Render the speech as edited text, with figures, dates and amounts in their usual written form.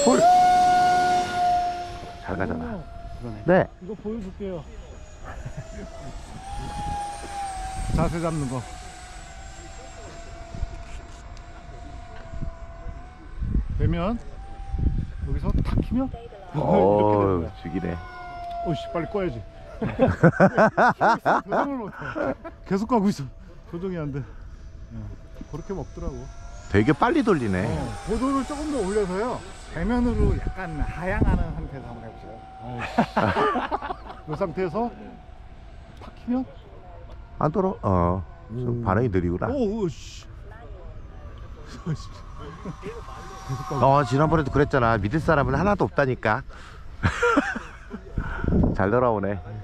폴. 잘 가잖아. 그러네. 네. 이거 보여줄게요. 자세 잡는 거. 되면 여기서 탁 키면 이렇게 되는 거야. 죽이네. 오씨 빨리 꺼야지. 조정을 못해. 계속 가고 있어. 조정이 안 돼. 그렇게 먹더라고. 되게 빨리 돌리네. 고도를 조금 더 올려서요. 대면으로 약간 하향하는 상태에서 한번 해보세요. 이 상태에서 탁 키면 안 돌아? 좀 반응이 느리구나. 오씨. 계속 가고. 지난번에도 그랬잖아. 믿을 사람은 하나도 없다니까. 잘 돌아오네.